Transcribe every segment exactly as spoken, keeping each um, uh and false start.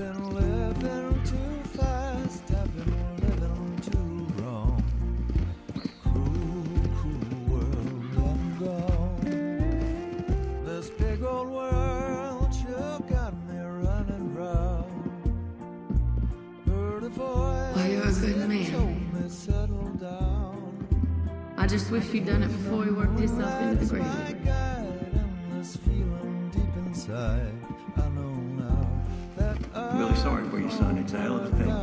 been living too fast, I've been living too wrong. Cruel, cruel world, I'm gone. This big old world sure got me running round. Heard a voice Well, you're a good that man. told me settle down. I just wish you'd done it before he worked himself into the grave. My guide and this feeling deep inside, I know now that I'm really sorry for you, son. It's a hell of a thing.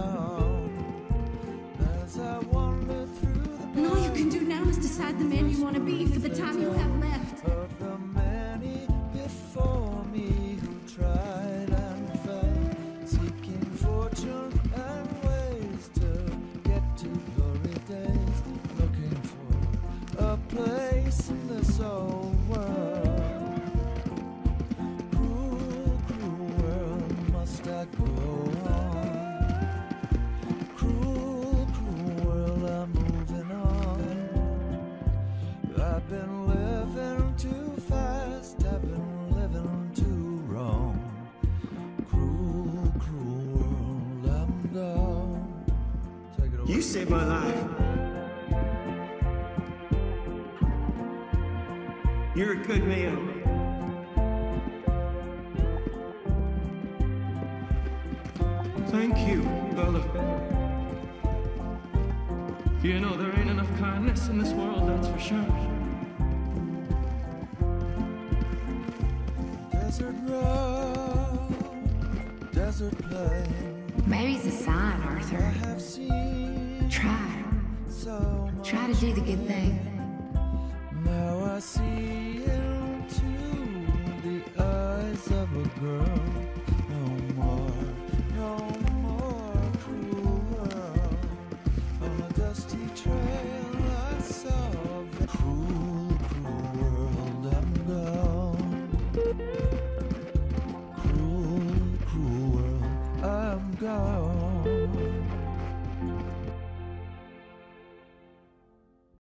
as I wander through the And all you can do now is decide the man you want to be for the time you have left. of the many before me who tried and fell, seeking fortune and ways to get to glory days, looking for a place in this old world. Cruel, cruel world, must I go on? Cruel, cruel world, I'm moving on. I've been living too fast, I've been living too wrong. Cruel, cruel world, I'm gone. Take it away. You saved my life. You're a good man. Thank you, Bella. You know, there ain't enough kindness in this world, that's for sure. Desert road, desert plain, Maybe it's a sign, I Arthur. have seen Try. so much. Try to do the good thing. Now I see